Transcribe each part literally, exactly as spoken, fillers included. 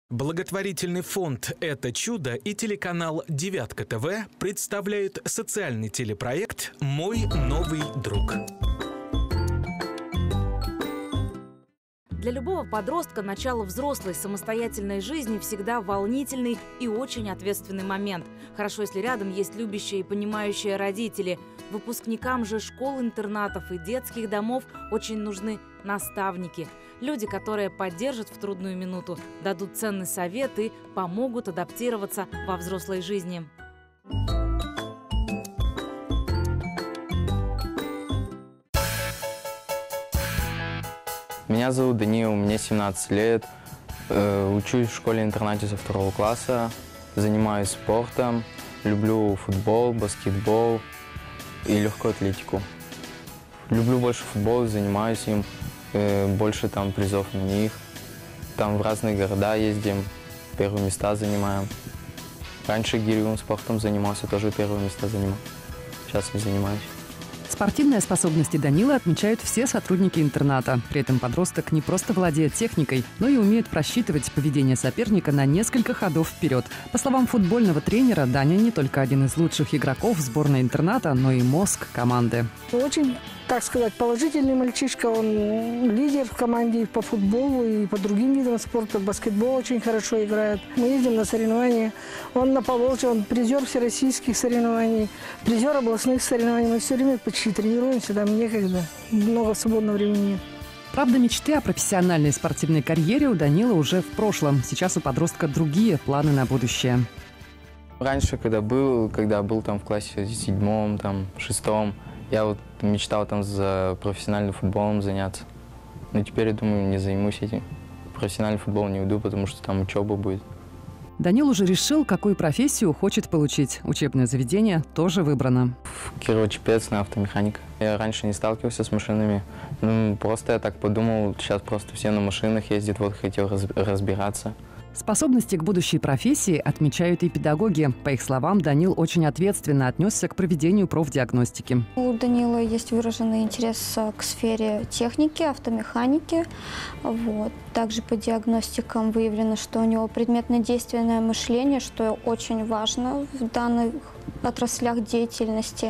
Благотворительный фонд «Это чудо» и телеканал «Девятка ТВ» представляют социальный телепроект «Мой новый друг». Для любого подростка начало взрослой самостоятельной жизни всегда волнительный и очень ответственный момент. Хорошо, если рядом есть любящие и понимающие родители. Выпускникам же школ, интернатов и детских домов очень нужны наставники. Люди, которые поддержат в трудную минуту, дадут ценный совет и помогут адаптироваться во взрослой жизни. Меня зовут Даниил, мне семнадцать лет. Учусь в школе-интернате со второго класса, занимаюсь спортом, люблю футбол, баскетбол и легкую атлетику. Люблю больше футбол, занимаюсь им, больше там призов на них. Там в разные города ездим, первые места занимаем. Раньше гиревым спортом занимался, тоже первые места занимал. Сейчас не занимаюсь. Спортивные способности Данила отмечают все сотрудники интерната. При этом подросток не просто владеет техникой, но и умеет просчитывать поведение соперника на несколько ходов вперед. По словам футбольного тренера, Даня не только один из лучших игроков сборной интерната, но и мозг команды. Очень, так сказать, положительный мальчишка. Он лидер в команде и по футболу, и по другим видам спорта. Баскетбол очень хорошо играет. Мы ездим на соревнования. Он на Поволжье, он призер всероссийских соревнований, призер областных соревнований. Мы все время почти тренируемся, там некогда. Много свободного времени нет. Правда, мечты о профессиональной спортивной карьере у Данила уже в прошлом. Сейчас у подростка другие планы на будущее. Раньше, когда был, когда был там в классе седьмом, там, шестом, я вот мечтал там за профессиональным футболом заняться. Но теперь, я думаю, не займусь этим. В профессиональный футбол не уйду, потому что там учеба будет. Данил уже решил, какую профессию хочет получить. Учебное заведение тоже выбрано. В Кирово-Чепецк на автомеханика. Я раньше не сталкивался с машинами. Ну, просто я так подумал, сейчас просто все на машинах ездят, вот хотел разбираться. Способности к будущей профессии отмечают и педагоги. По их словам, Данил очень ответственно отнесся к проведению профдиагностики. У Данила есть выраженный интерес к сфере техники, автомеханики. Вот. Также по диагностикам выявлено, что у него предметно-действенное мышление, что очень важно в данных отраслях деятельности.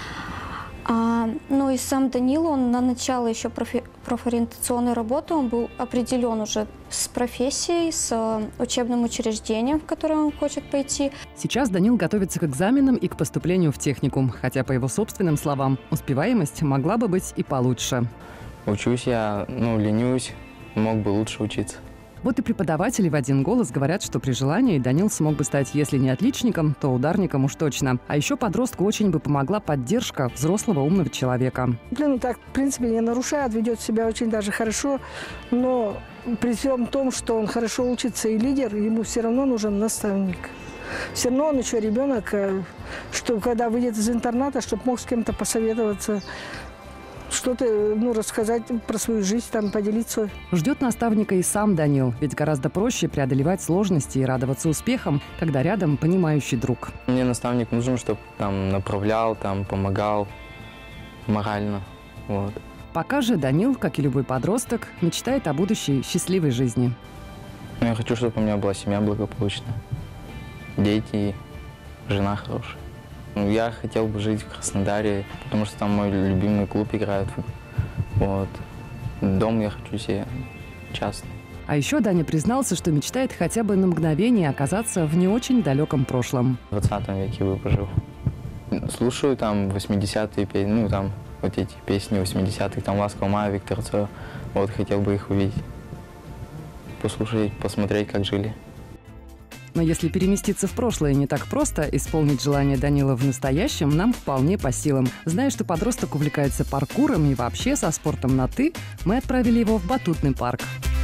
А, ну и сам Данил, он на начало еще профи, профориентационной работы, он был определен уже с профессией, с учебным учреждением, в которое он хочет пойти. Сейчас Данил готовится к экзаменам и к поступлению в техникум, хотя, по его собственным словам, успеваемость могла бы быть и получше. Учусь я, ну, ленюсь, мог бы лучше учиться. Вот и преподаватели в один голос говорят, что при желании Данил смог бы стать, если не отличником, то ударником уж точно. А еще подростку очень бы помогла поддержка взрослого умного человека. Ну так, в принципе, не нарушает, ведет себя очень даже хорошо, но при всем том, что он хорошо учится и лидер, ему все равно нужен наставник. Все равно он еще ребенок, что когда выйдет из интерната, чтобы мог с кем-то посоветоваться, что-то, ну, рассказать про свою жизнь, там, поделиться. Ждет наставника и сам Данил, ведь гораздо проще преодолевать сложности и радоваться успехам, когда рядом понимающий друг. Мне наставник нужен, чтобы там направлял, там, помогал морально. Вот. Пока же Данил, как и любой подросток, мечтает о будущей счастливой жизни. Я хочу, чтобы у меня была семья благополучная, дети, жена хорошая. Я хотел бы жить в Краснодаре, потому что там мой любимый клуб играет. Вот. Дом я хочу себе частный. А еще Даня признался, что мечтает хотя бы на мгновение оказаться в не очень далеком прошлом. В двадцатом веке бы пожил. Слушаю там восьмидесятые песни, ну там вот эти песни восьмидесятых, там «Ласкового мая», Виктор Цой. Вот хотел бы их увидеть, послушать, посмотреть, как жили. Но если переместиться в прошлое не так просто, исполнить желание Данила в настоящем нам вполне по силам. Зная, что подросток увлекается паркуром и вообще со спортом на «ты», мы отправили его в батутный парк.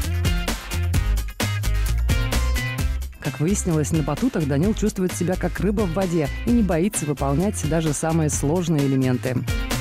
Как выяснилось, на батутах Данил чувствует себя как рыба в воде и не боится выполнять даже самые сложные элементы.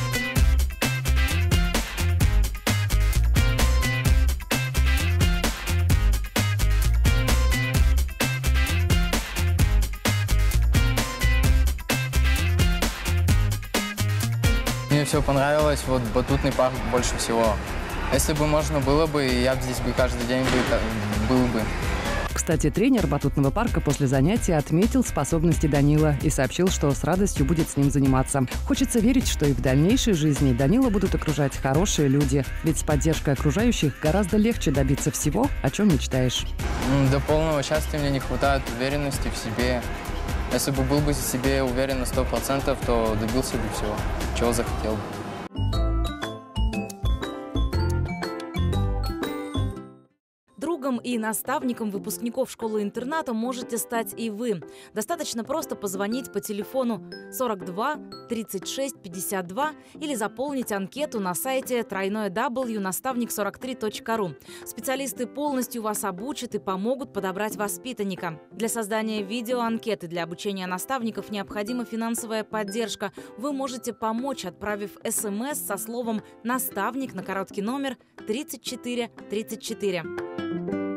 Мне все понравилось, вот батутный парк больше всего. Если бы можно было бы, я бы здесь бы каждый день был бы. Кстати, тренер батутного парка после занятия отметил способности Данила и сообщил, что с радостью будет с ним заниматься. Хочется верить, что и в дальнейшей жизни Данила будут окружать хорошие люди. Ведь с поддержкой окружающих гораздо легче добиться всего, о чем мечтаешь. До полного счастья мне не хватает уверенности в себе. Если бы был бы в себе уверен на сто процентов, то добился бы всего, чего захотел бы. Другом и наставником выпускников школы-интерната можете стать и вы. Достаточно просто позвонить по телефону сорок два тридцать шесть пятьдесят два или заполнить анкету на сайте дабл ю дабл ю дабл ю точка наставник сорок три точка ру. Специалисты полностью вас обучат и помогут подобрать воспитанника. Для создания видеоанкеты для обучения наставников необходима финансовая поддержка. Вы можете помочь, отправив смс со словом «наставник» на короткий номер тридцать четыре тридцать четыре.